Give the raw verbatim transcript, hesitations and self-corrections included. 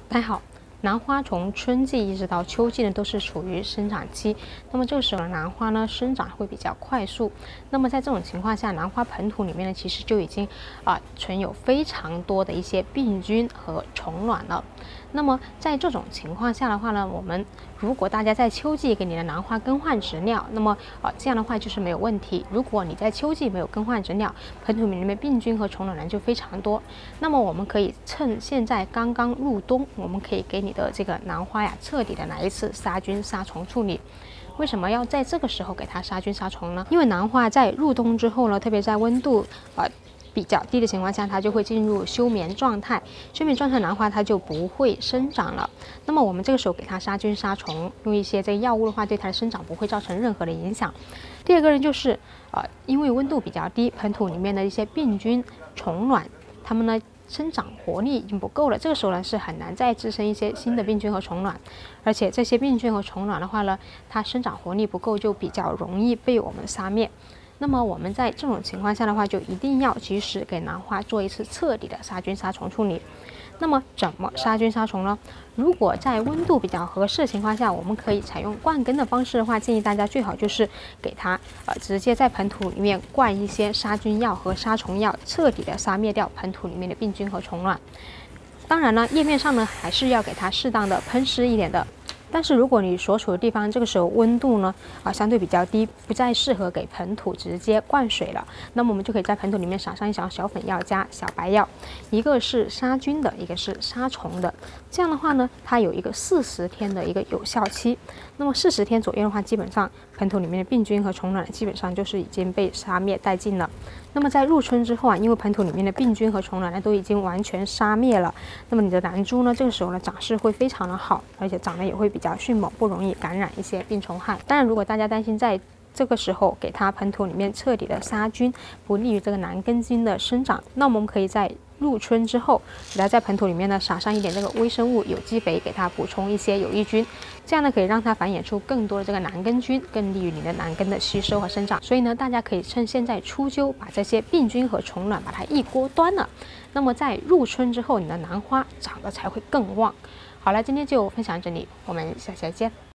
大家好，兰花从春季一直到秋季呢，都是处于生长期。那么这个时候呢，兰花呢生长会比较快速。那么在这种情况下，兰花盆土里面呢，其实就已经啊、呃、存有非常多的一些病菌和虫卵了。那么在这种情况下的话呢，我们如果大家在秋季给你的兰花更换植料，那么啊、呃、这样的话就是没有问题。如果你在秋季没有更换植料，盆土里面病菌和虫卵呢就非常多。那么我们可以趁现在刚刚入冬，我们可以给你的这个兰花呀彻底的来一次杀菌杀虫处理。为什么要在这个时候给它杀菌杀虫呢？因为兰花在入冬之后呢，特别在温度呃比较低的情况下，它就会进入休眠状态。休眠状态兰花它就不会生长了。那么我们这个时候给它杀菌杀虫，用一些这个药物的话，对它的生长不会造成任何的影响。第二个呢，就是呃，因为温度比较低，盆土里面的一些病菌、虫卵，它们呢生长活力已经不够了。这个时候呢是很难再滋生一些新的病菌和虫卵，而且这些病菌和虫卵的话呢，它生长活力不够，就比较容易被我们杀灭。那么我们在这种情况下的话，就一定要及时给兰花做一次彻底的杀菌杀虫处理。那么怎么杀菌杀虫呢？如果在温度比较合适的情况下，我们可以采用灌根的方式的话，建议大家最好就是给它呃直接在盆土里面灌一些杀菌药和杀虫药，彻底的杀灭掉盆土里面的病菌和虫卵。当然了，叶面上呢还是要给它适当的喷湿一点的。但是如果你所处的地方这个时候温度呢啊相对比较低，不再适合给盆土直接灌水了，那么我们就可以在盆土里面撒上一小小粉药加小白药，一个是杀菌的，一个是杀虫的。这样的话呢，它有一个四十天的一个有效期。那么四十天左右的话，基本上盆土里面的病菌和虫卵基本上就是已经被杀灭殆尽了。那么在入春之后啊，因为盆土里面的病菌和虫卵呢都已经完全杀灭了，那么你的兰株呢这个时候呢长势会非常的好，而且长得也会比较迅猛，不容易感染一些病虫害。当然，如果大家担心在这个时候给它盆土里面彻底的杀菌，不利于这个兰根茎的生长，那我们可以在入春之后，给它在盆土里面呢撒上一点这个微生物有机肥，给它补充一些有益菌，这样呢可以让它繁衍出更多的这个兰根菌，更利于你的兰根的吸收和生长。所以呢，大家可以趁现在初秋把这些病菌和虫卵把它一锅端了，那么在入春之后，你的兰花长得才会更旺。好了，今天就分享这里，我们下期再见。